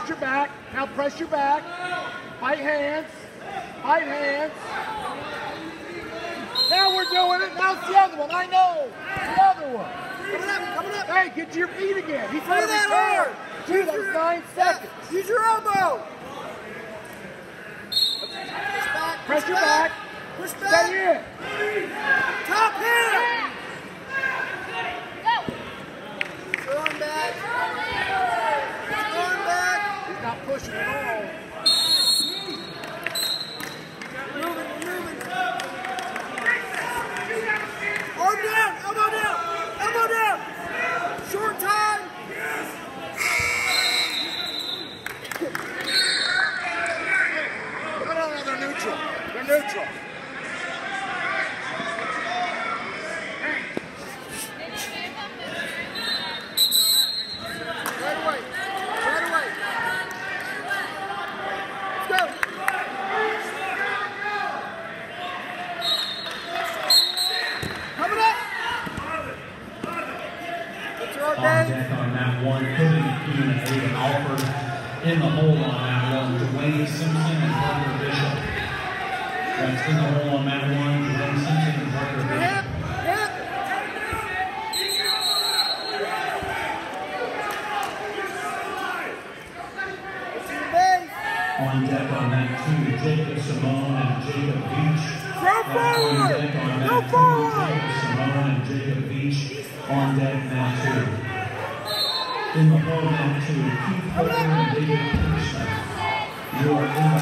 your back. Now press your back. Fight hands. Fight hands. Now we're doing it. Now it's the other one. I know. The other one. Coming up. Hey, get to your feet again. He's Play going to that return. hard. Dude, that was 9 seconds. Use your elbow. Press your back. Push back. Stay in. Top hand. Going back. Going back. He's not pushing at all. Moving. Arm down. Elbow down. Elbow down. Short time. No, they're neutral. They're neutral. Right away. Let's go. Coming up. On deck on that one, Cody and Aiden Alford in the hole on that one, Dwayne Simpson and Parker Bishop. That's in the hole on that one, Dwayne Simpson and Parker Bishop. On deck on that two, Jacob Simone and Jacob Beach. On deck on that two, Jacob Simone and Jacob Beach. On deck that two. In the hole that two, Keith Holder and David Pearson. You are in the